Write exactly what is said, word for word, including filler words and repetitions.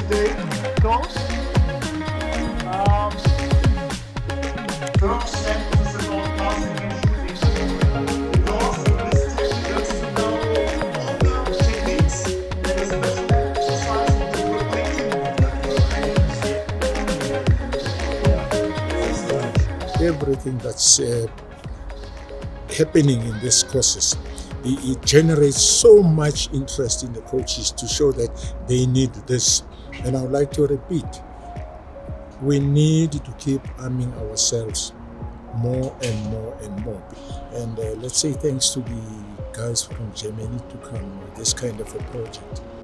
today goes. Um, first sentence about passing and shooting. Because this team gets to know all the techniques and especially exercise to protect everything that's uh, happening in these courses, it, it generates so much interest in the coaches to show that they need this. And I would like to repeat, we need to keep arming ourselves more and more and more. And uh, let's say thanks to the guys from Germany to come with this kind of a project.